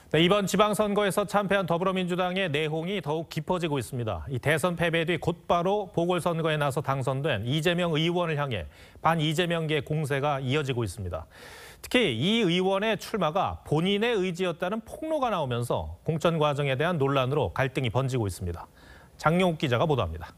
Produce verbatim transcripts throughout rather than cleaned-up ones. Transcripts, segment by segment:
네, 이번 지방선거에서 참패한 더불어민주당의 내홍이 더욱 깊어지고 있습니다. 이 대선 패배 뒤 곧바로 보궐선거에 나서 당선된 이재명 의원을 향해 반-이재명계 공세가 이어지고 있습니다. 특히 이 의원의 출마가 본인의 의지였다는 폭로가 나오면서 공천 과정에 대한 논란으로 갈등이 번지고 있습니다. 장용욱 기자가 보도합니다.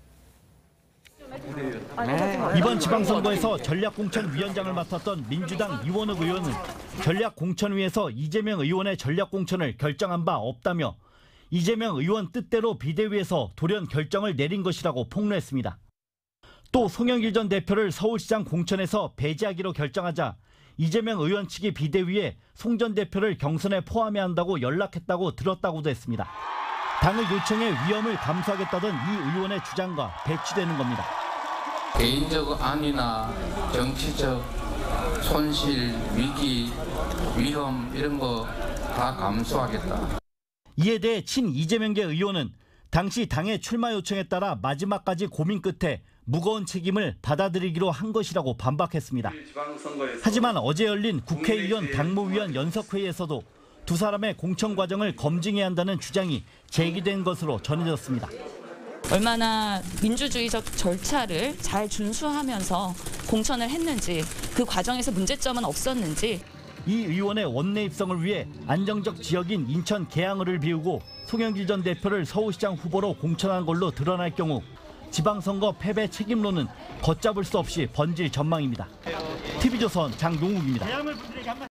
이번 지방선거에서 전략공천위원장을 맡았던 민주당 이원욱 의원은 전략공천위에서 이재명 의원의 전략공천을 결정한 바 없다며 이재명 의원 뜻대로 비대위에서 돌연 결정을 내린 것이라고 폭로했습니다. 또 송영길 전 대표를 서울시장 공천에서 배제하기로 결정하자 이재명 의원 측이 비대위에 송 전 대표를 경선에 포함해야 한다고 연락했다고 들었다고도 했습니다. 당을 요청해 위험을 감수하겠다던 이 의원의 주장과 배치되는 겁니다. 개인적 안위나 정치적 손실, 위기, 위험 이런 거 다 감수하겠다. 이에 대해 친 이재명계 의원은 당시 당의 출마 요청에 따라 마지막까지 고민 끝에 무거운 책임을 받아들이기로 한 것이라고 반박했습니다. 하지만 어제 열린 국회의원 당무위원 연석회의에서도 두 사람의 공천 과정을 검증해야 한다는 주장이 제기된 것으로 전해졌습니다. 얼마나 민주주의적 절차를 잘 준수하면서 공천을 했는지, 그 과정에서 문제점은 없었는지. 이 의원의 원내 입성을 위해 안정적 지역인 인천 계양을을 비우고 송영길 전 대표를 서울시장 후보로 공천한 걸로 드러날 경우 지방선거 패배 책임론은 걷잡을 수 없이 번질 전망입니다. 티비조선 장용욱입니다.